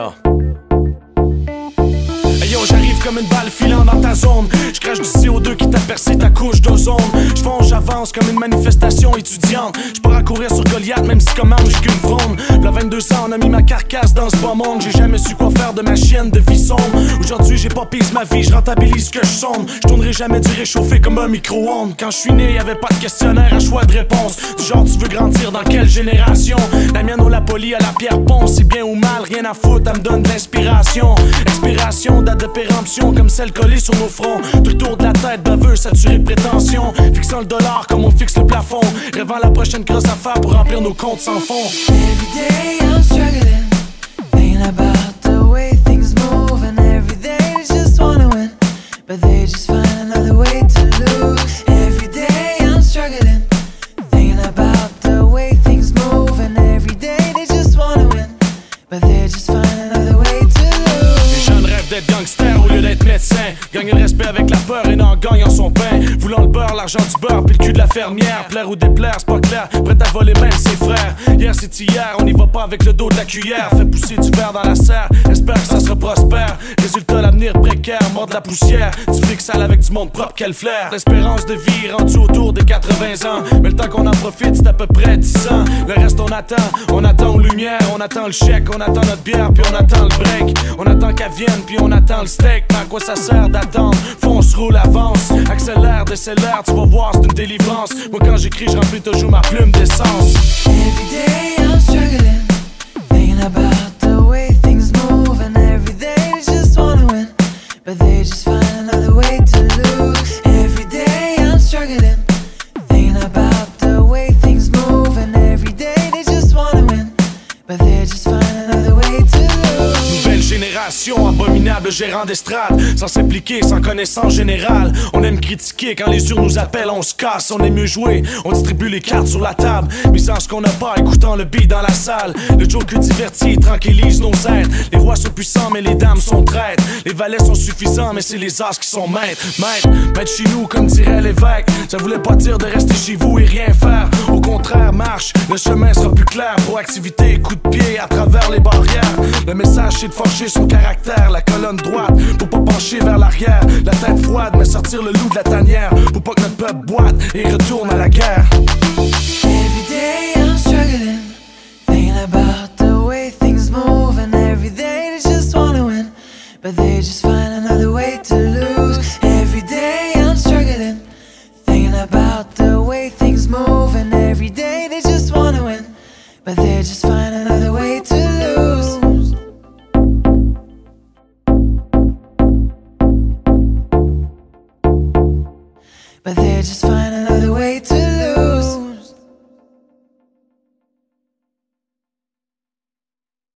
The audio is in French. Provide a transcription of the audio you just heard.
Yeah. Hey yo, j'arrive comme une balle filant dans ta zone. Je crache du CO2 qui t'a percé ta couche d'ozone. J'fonce, j'avance comme une manifestation étudiante. J'pars à courir sur Goliath même si comme arme j'ai qu'une fronde. V'là 22 ans, on a mis ma carcasse dans ce bas monde. J'ai jamais su quoi faire de ma chienne de vie sombre. Aujourd'hui j'ai pas pise ma vie, je rentabilise ce que je sonde. Je tournerai jamais du réchauffé comme un micro-ondes. Quand je suis né, y'avait pas de questionnaire à choix de réponse. Du genre tu veux grandir dans quelle génération? La mienne au la poli à la pierre ponce. C'est bien ou mal, rien à foutre, elle me donne de l'inspiration. Expiration, date de péremption comme celle collée sur nos fronts. Tout le tour de la tête, baveux, saturé de prétention. Fixant le dollar comme on fixe le plafond. Rêvant la prochaine grosse affaire pour remplir nos comptes sans fond. Every day I'm struggling, thinking about the way things move. And every day they just wanna win, but they just find another way to lose. Every day I'm struggling, thinking about the way things move. And every day they just wanna win, but they just find another way to lose. Les jeunes rêvent d'être gangsters au lieu d'être médecins. Gagner le respect avec la peur et n'en gagnant son pain. Voulant le beurre, l'argent du beurre, puis le cul de la fermière. Plaire ou déplaire, c'est pas clair, prêt à voler même ses frères. Hier c'est hier, on n'y va pas avec le dos de la cuillère. Fait pousser du verre dans la serre, espère que ça sera prospère. Résultat, l'avenir précaire, mort de la poussière. Du fric sale avec du monde propre, quel flair. L'espérance de vie rendue autour des 80 ans. Mais le temps qu'on en profite, c'est à peu près 10 ans. Le reste on attend aux lumières. On attend le chèque, on attend notre bière, puis on attend le break. On attend qu'elle vienne, puis on attend le steak. Mais à quoi ça sert d'attendre? Fonce, roule, avance. Accélère, décélère, tu vas voir, c'est une délivrance. Moi quand j'écris, je remplis toujours ma plume d'essence. Every day I'm struggling, thinking about the way things move. And every day they just wanna win, but they just find another way to lose. Every day I'm struggling, thinking about the way things move. And every day they just wanna win, but they just find another way to lose. Nouvelle génération, abominable gérant d'estrade. Sans s'impliquer, sans connaissance générale. On aime critiquer, quand les urnes nous appellent, on se casse. On aime mieux jouer, on distribue les cartes sur la table. Misant ce qu'on n'a pas, écoutant le beat dans la salle. Le joker diverti tranquillise nos êtres. Les rois sont puissants, mais les dames sont traîtres. Les valets sont suffisants, mais c'est les as qui sont maîtres. Maître chez nous, comme dirait l'évêque. Ça voulait pas dire de rester chez vous et rien faire. Au contraire, marche, le chemin sera plus clair. Proactivité, coup de pied à travers les barrières. Le message c'est de forger son caractère. La colonne droite, pour pas pencher vers l'arrière. La tête froide, mais sortir le loup de la tanière. Pour pas que notre peuple boite et retourne à la guerre. Every day I'm struggling, thinking about the way things move. And every day they just wanna win, but they just find another way to lose. Every day I'm struggling, thinking about the way things move. And every day they just wanna win, but they just find another way to lose. But they just find another way to